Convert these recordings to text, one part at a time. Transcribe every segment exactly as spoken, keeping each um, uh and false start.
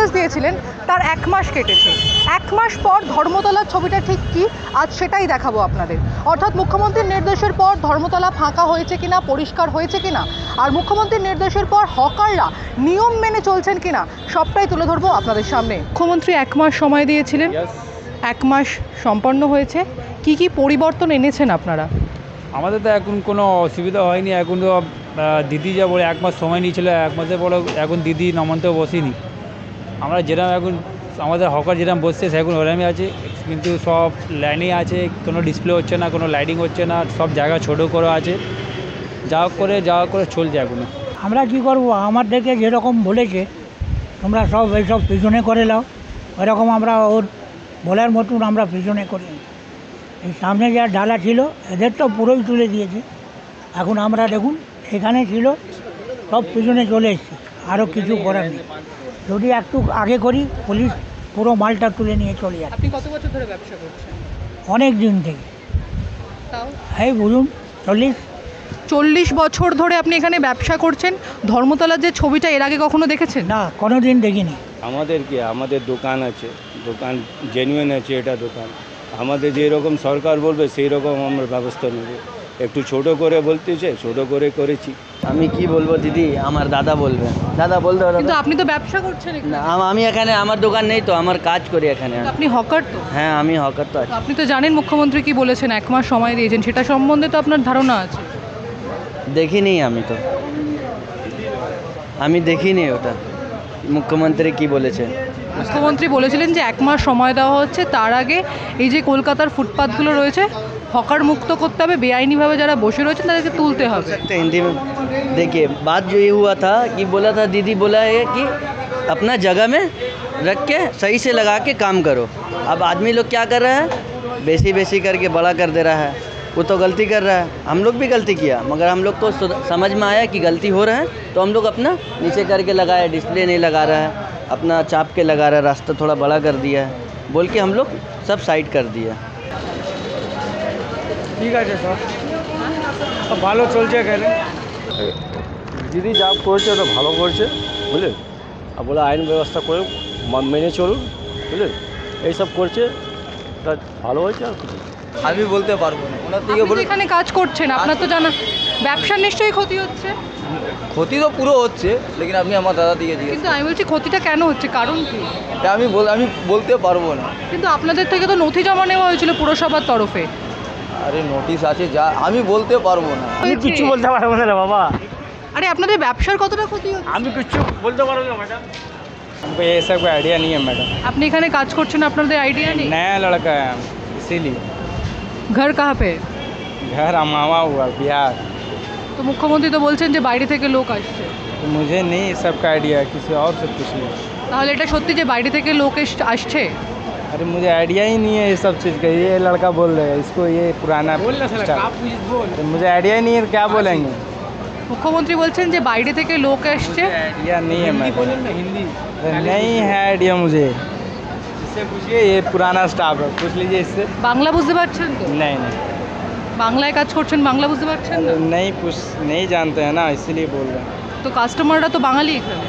নির্দেশ দিয়েছিলেন তার এক মাস কেটেছে। এক মাস পর ধর্মতলার ছবিটা ঠিক কি আজ সেটাই দেখাবো আপনাদের। অর্থাৎ মুখ্যমন্ত্রীর নির্দেশের পর ধর্মতলা ফাঁকা হয়েছে কিনা, পরিষ্কার হয়েছে কিনা, আর মুখ্যমন্ত্রীর নির্দেশের পর হকাররা নিয়ম মেনে চলছেন কিনা সবটাই তুলে ধরবো আপনাদের সামনে। মুখ্যমন্ত্রী এক মাস সময় দিয়েছিলেন, এক মাস সম্পন্ন হয়েছে। কি কি পরিবর্তন এনেছেন আপনারা? আমাদের তো এখন কোনো অসুবিধা হয়নি। এখন তো দিদি যা বলে এক মাস সময় নিয়েছিল, এক মাসের পরে এখন দিদি নমন্তেও বসিনি। আমরা যেরকম এখন আমাদের হকার যেরকম বসছে সেরকম ওরমই আছে, কিন্তু সব লাইনেই আছে, কোনো ডিসপ্লে হচ্ছে না, কোনো লাইটিং হচ্ছে না, সব জায়গা ছোটো করে আছে, যা করে যা করে চলছে এখনো। আমরা কি করব, আমাদেরকে যেরকম বলেছে তোমরা সব এইসব পিছনে করে নাও, ওইরকম আমরা ওর বলার মতন আমরা পিছনে করি। এই সামনে যা ডালা ছিল এদের তো পুরোই তুলে দিয়েছে। এখন আমরা দেখুন এখানে ছিল সব পিছনে চলে এসছে, আরও কিছু করার নেই। যদি একটু আগে করি পুলিশ পুরো মালটা তুলে নিয়ে চলে যায়। আপনি কত বছর ধরে ব্যবসা করছেন? অনেক দিন থেকে, তাও এই বলুন চল্লিশ চল্লিশ বছর ধরে আপনি এখানে ব্যবসা করছেন। ধর্মতলার যে ছবিটা এর আগে কখনো দেখেছেন? না, কোনো দিন দেখিনি। আমাদের কি, আমাদের দোকান আছে, দোকান জেনুইন আছে, এটা দোকান আমাদের যেরকম সরকার বলবে সেই রকম আমরা ব্যবস্থা নেব। একটু ছোট করে বলতেছে, ছোট করে করেছি। আমি কি বলবো দিদি, আমার দাদা বলবে, দাদা বলতে পারো। কিন্তু আপনি তো ব্যবসা করছেন এখানে। না, আমি এখানে আমার দোকান নেই তো, আমার কাজ করি এখানে। আপনি হকার তো? হ্যাঁ, আমি হকার তো আছি। আপনি তো জানেন মুখ্যমন্ত্রী কি বলেছেন, এক মাস সময় দিয়েছেন, সেটা সম্বন্ধে তো আপনার ধারণা আছে? দেখিনি আমি তো, আমি দেখিনি ওটা মুখ্যমন্ত্রী কি বলেছে। মুখ্যমন্ত্রী বলেছিলেন যে এক মাস সময় দেওয়া হচ্ছে, তার আগে এই যে কলকাতার ফুটপাথগুলো রয়েছে হকার মুক্ত করতে হবে, বেআইনিভাবে যারা বসে রয়েছেন তাদেরকে তুলতে হবে। हिंदी में देखिए, बात जो ये हुआ था कि बोला था, दीदी बोला है कि अपना जगह में रख के सही से लगा के काम करो। अब आदमी लोग क्या कर रहा है, बेसी बेसी करके बड़ा कर दे रहा है, वो तो गलती कर रहा है। हम लोग भी गलती किया, मगर हम लोग को समझ में आया कि गलती हो रहा है, तो हम लोग अपना नीचे करके लगाया, डिस्प्ले नहीं लगा रहा है, अपना चाप के लगा रहा है, रास्ता थोड़ा बड़ा कर दिया है, बोल के हम लोग सब साइड कर दिया। ঠিক আছে, সব সব ভালো চলছে এখানে। দিদি যা করছে ওটা ভালো করছে, বুঝলেন। আর বলে আইন ব্যবস্থা করে মেনে চলুন, বুঝলেন, এইসব করছে, তা ভালো হয়েছে। আর কিছু আমি বলতে পারবো না, ওনার থেকে আপনি তো বলে। এখানে কাজ করছেন, আপনার তো জানা ব্যবসার নিশ্চয়ই ক্ষতি হচ্ছে। ক্ষতি তো পুরো হচ্ছে, লেকিন আপনি আমার দাদা দিয়ে দিয়ে কিন্তু আমি বলছি ক্ষতিটা কেন হচ্ছে, কারণ কি? আমি বল আমি বলতে পারবো না। কিন্তু আপনাদের থেকে তো নথি জমা নেওয়া হয়েছিল পুরসভার তরফে। আরে নোটিশ আছে, যা আমি বলতে পারবো না। আমি কিচ্ছু বলতে পারবো না রে বাবা। আরে আপনাদের ব্যবসার কতটা ক্ষতি হচ্ছে? আমি কিছু বলতে পারবো না ম্যাডাম, हमको ये सब कोई आइडिया नहीं है मैडम। আপনি এখানে কাজ করছেন, আপনাদের আইডিয়া নেই? नया लड़का है हम, इसीलिए। ঘর কাহা পে? घर मामा हुआ बिहार, তো মুখ্যমন্ত্রী তো বলছেন যে বাইরে থেকে লোক আসছে। तो मुझे नहीं ये सब का आइडिया, किसी और से पूछिए। তাহলে এটা সত্যি যে বাইরে থেকে লোক এস- আসছে? अरे मुझे आइडिया ही नहीं है ये सब चीज़ का। ये लड़का बोल रहे हैं, इसको ये पुराना स्टाइल। तो मुझे आइडिया ही नहीं है, क्या बोलेंगे। মুখ্যমন্ত্রী বলছেন যে বাইরে থেকে লোক আসছে। आइडिया नहीं है मैडम, हिंदी नहीं है आइडिया मुझे। इससे पूछिए, ये पुराना स्टाफ है, पूछ लीजिए इससे। বাংলা বুঝতে পারছেন তো? नहीं नहीं বাংলায় কাজ করছেন, বাংলা বুঝতে পারছেন না? नहीं पूछ नहीं जानते हैं ना, इसीलिए बोल रहे हैं। তো কাস্টমাররা তো বাঙালি এখানে।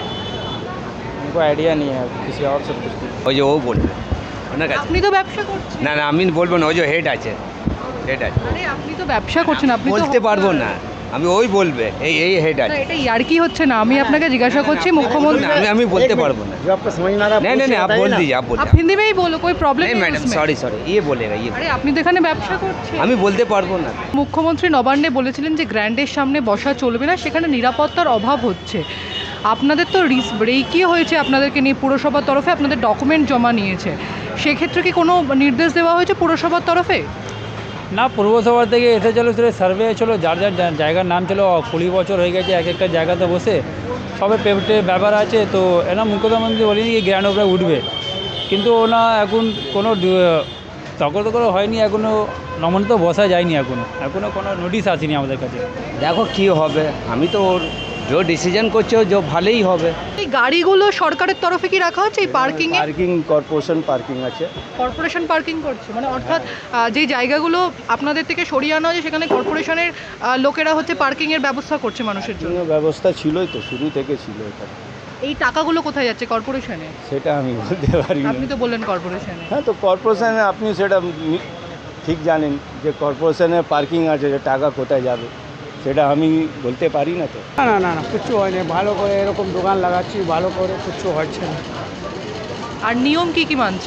उनको आइडिया नहीं है, किसी और से पूछ लीजिए। ওই যে ও বলবে ওনার কাছে। আপনি তো ব্যবসা করছেন। না না, আমি বলবো না, ওই যে হেড আছে, হেড আছে। আরে আপনি তো ব্যবসা করছেন, আপনি তো বলতে পারবো না আমি, ওই বলবে এই এই হেড না, আছে। এটা ইয়ার্কি হচ্ছে না। আমি আপনাকে জিজ্ঞাসা করছি মুখ্যমন্ত্রী। আমি আমি বলতে পারবো না। नहीं नहीं नहीं, आप बोल दीजिए, आप बोलिए। आप हिंदी में ही बोलो, कोई प्रॉब्लम नहीं नहीं मैडम, उसमें। सॉरी सॉरी, ये बोलेगा ये। আরে আপনি তো এখানে ব্যবসা করছেন। আমি বলতে পারবো না। মুখ্যমন্ত্রী নবান্নে বলেছিলেন যে গ্র্যান্ডের সামনে বসা চলবে না, সেখানে নিরাপত্তার অভাব হচ্ছে। আপনাদের তো রিস ব্রেকই হয়েছে, আপনাদেরকে নিয়ে পুরসভার তরফে আপনাদের ডকুমেন্ট জমা নিয়েছে, সেক্ষেত্রে কি কোনো নির্দেশ দেওয়া হয়েছে পুরসভার তরফে? না, পৌরসভা থেকে এসে চলো, সেটা সার্ভে চলো, যার যার যা- জায়গার নাম চলো, কুড়ি বছর হয়ে গেছে এক একটা জায়গাতে বসে, সবে পেমেন্টের ব্যাপার আছে। তো এনা মুখ্যমন্ত্রী বলেনি কি গ্র্যান্ড ওপরে উঠবে, কিন্তু ওনা এখন কোনো তকর তকর হয়নি, এখনও নমন তো বসা যায়নি, এখনও এখনও কোনো নোটিশ আসেনি আমাদের কাছে। দেখো কি হবে, আমি তো ওর जो ডিসিশন করছে যে ভালোই হবে। এই গাড়িগুলো সরকারের তরফে কি রাখা হচ্ছে এই পার্কিং এ? পার্কিং কর্পোরেশন পার্কিং আছে। কর্পোরেশন পার্কিং করছে, মানে অর্থাৎ আহ, যে জায়গাগুলো আপনাদের থেকে সরিয়ে আনা হয়েছে সেখানে কর্পোরেশনের আহ, লোকেরা হচ্ছে পার্কিং এর ব্যবস্থা করছে মানুষের জন্য। ব্যবস্থা ছিলই তো, শুরু থেকে ছিল এখানে। এই টাকাগুলো কোথায় যাচ্ছে? কর্পোরেশনে? সেটা আমি বলতে পারি না। আপনি তো বললেন কর্পোরেশনে। হ্যাঁ, তো কর্পোরেশনে আপনি সেটা নি- ঠিক জানেন যে কর্পোরেশনে পার্কিং আছে, যে টাকা কোথায় যাবে সেটা আমি বলতে পারি না। তো না না না না কিচ্ছু হয়নি, ভালো করে এরকম দোকান লাগাচ্ছি, ভালো করে কিচ্ছু হচ্ছে না। আর নিয়ম কি কি মানছে?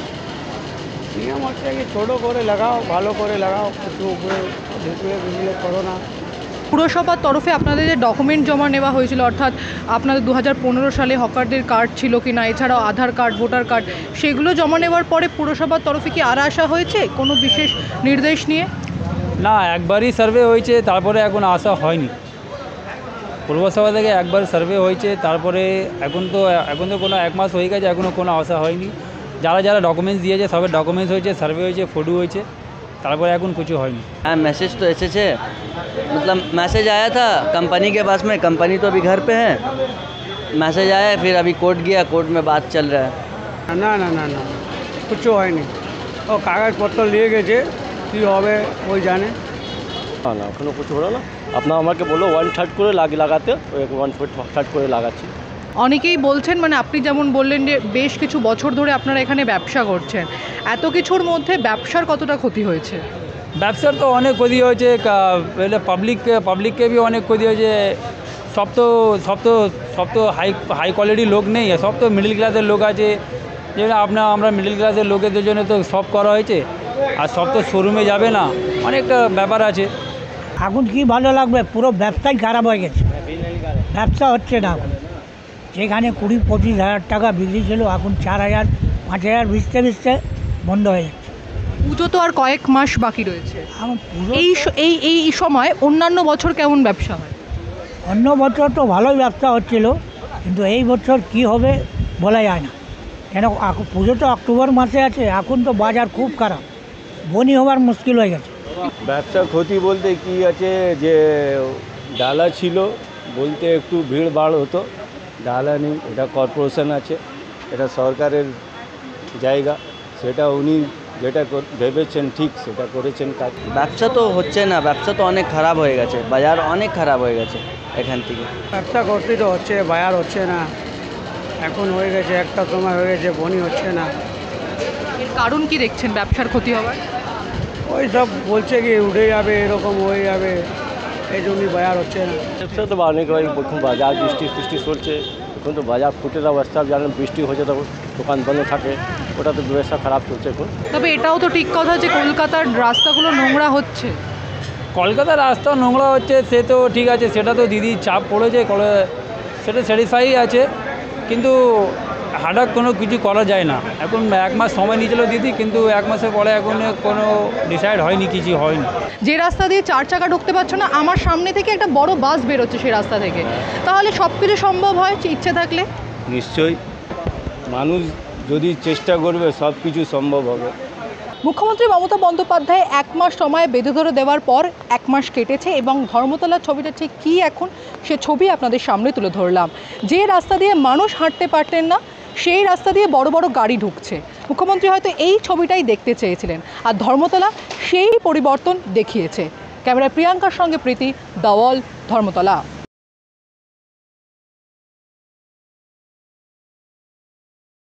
নিয়ম হচ্ছে কি ছোটো করে লাগাও, ভালো করে লাগাও, কিছু উপরে ঢুকলে বুঝলে করো না। পুরসভার তরফে আপনাদের যে ডকুমেন্ট জমা নেওয়া হয়েছিল, অর্থাৎ আপনাদের দু হাজার পনেরো সালে হকারদের কার্ড ছিল কি না, এছাড়াও আধার কার্ড, ভোটার কার্ড, সেগুলো জমা নেওয়ার পরে পুরসভার তরফে কি আর আসা হয়েছে কোনো বিশেষ নির্দেশ নিয়ে? না, একবারই সার্ভে হয়েছে, তারপরে এখন আসা হয়নি। পৌরসভা থেকে একবার সার্ভে হয়েছে, তারপরে এখন তো এখন তো কোনো এক মাস হয়ে গেছে, এখনও কোনো আসা হয়নি। যারা যারা ডকুমেন্টস দিয়েছে সবের ডকুমেন্টস হয়েছে, সার্ভে হয়েছে, ফটো হয়েছে, তারপরে এখন কিছু হয়নি। हाँ मैसेज तो ऐसे है, मतलब मैसेज आया था कंपनी के पास में, कंपनी तो अभी घर पे है, मैसेज आया फिर अभी कोर्ट गया, कोर्ट में बात चल रहा है। না না না না কিচ্ছু হয়নি, ও কাগজপত্র নিয়ে গেছে, কী হবে ওই জানে। না না এখনও কিছু হলো না। আপনার আমাকে বললো ওয়ান থার্ড করে লাগ লাগাতে, ওই ওয়ান থার্ড করে লাগাচ্ছি। অনেকেই বলছেন, মানে আপনি যেমন বললেন যে বেশ কিছু বছর ধরে আপনারা এখানে ব্যবসা করছেন, এত কিছুর মধ্যে ব্যবসার কতটা ক্ষতি হয়েছে? ব্যবসার তো অনেক ক্ষতি হয়েছে, পাবলিক পাবলিককে भी অনেক ক্ষতি হয়েছে। সব তো সব তো সব তো হাই হাই কোয়ালিটির লোক নেই, সব তো মিডল ক্লাসের লোক আছে। যেটা আপনার আমরা মিডল ক্লাসের লোকেদের জন্য তো সব করা হয়েছে, আর সব তো শোরুমে যাবে না, অনেকটা ব্যাপার আছে। এখন কি ভালো লাগবে, পুরো ব্যবসাই খারাপ হয়ে গেছে, ব্যবসা হচ্ছে না এখন। যেখানে কুড়ি পঁচিশ হাজার টাকা বিক্রি ছিল, এখন চার হাজার পাঁচ হাজার বিচতে বিচতে বন্ধ হয়ে যাচ্ছে। পুজো তো আর কয়েক মাস বাকি রয়েছে, এখন পুরো এই স- এই এই সময় অন্যান্য বছর কেমন ব্যবসা হয়? অন্য বছর তো ভালোই ব্যবসা হচ্ছিল, কিন্তু এই বছর কি হবে বলা যায় না। কেন আক- পুজো তো অক্টোবর মাসে আছে, এখন তো বাজার খুব খারাপ, বনি হওয়ার মুশকিল হয়ে গেছে। ব্যবসা ক্ষতি বলতে কি আছে, যে ডালা ছিল বলতে একটু ভিড় ভাড় হতো, ডালা নেই। এটা কর্পোরেশন আছে, এটা সরকারের জায়গা, সেটা উনি যেটা কর- ভেবেছেন ঠিক সেটা করেছেন কাজ। ব্যবসা তো হচ্ছে না, ব্যবসা তো অনেক খারাপ হয়ে গেছে, বাজার অনেক খারাপ হয়ে গেছে এখান থেকে। ব্যবসা করতে তো হচ্ছে, বাজার হচ্ছে না, এখন হয়ে গেছে একটা সময় হয়ে গেছে বনি হচ্ছে না। এর কারণ কি দেখছেন ব্যবসার ক্ষতি হওয়ার? ওই সব বলছে কি উঠে যাবে, এরকম হয়ে যাবে, এই জন্যই বাজার হচ্ছে না। ব্যবসা তো অনেক হয়, এখন বাজার বৃষ্টি ফৃষ্টি চলছে, এখন তো বাজার ফুটে যাওয়া অবস্থা, জানেন বৃষ্টি হয়েছে তো দোকান বন্ধ থাকে, ওটা তো ব্যবসা খারাপ চলছে এখন। তবে এটাও তো ঠিক কথা যে কলকাতার রাস্তাগুলো নোংরা হচ্ছে। কলকাতার রাস্তা নোংরা হচ্ছে, সে তো ঠিক আছে, সেটা তো দিদি চাপ পড়েছে, কলে- সেটা স্যাটিসফাই আছে, কিন্তু হঠাৎ কোনো কিছু করা যায় না। এখন এক মাস সময় নিয়েছিল দিদি, কিন্তু এক মাসের পরে এখন কোনো ডিসাইড হয়নি, কিছু হয়নি। যে রাস্তা দিয়ে চার চাকা ঢুকতে পারছো না, আমার সামনে থেকে একটা বড় বাস বেরোচ্ছে সেই রাস্তা থেকে, তাহলে সব কিছু সম্ভব হয় ইচ্ছে থাকলে। নিশ্চয়ই মানুষ যদি চেষ্টা করবে সব কিছু সম্ভব হবে। মুখ্যমন্ত্রী মমতা বন্দ্যোপাধ্যায় এক মাস সময় বেঁধে ধরে দেওয়ার পর এক মাস কেটেছে, এবং ধর্মতলার ছবিটা ঠিক কী এখন সে ছবি আপনাদের সামনে তুলে ধরলাম। যে রাস্তা দিয়ে মানুষ হাঁটতে পারতেন না, সেই রাস্তা দিয়ে বড় বড় গাড়ি ঢুকছে। মুখ্যমন্ত্রী হয়তো এই ছবিটাই দেখতে চেয়েছিলেন, আর ধর্মতলা সেই পরিবর্তন দেখিয়েছে। ক্যামেরায় প্রিয়াঙ্কার সঙ্গে প্রীতি, দ্য ওয়াল, ধর্মতলা।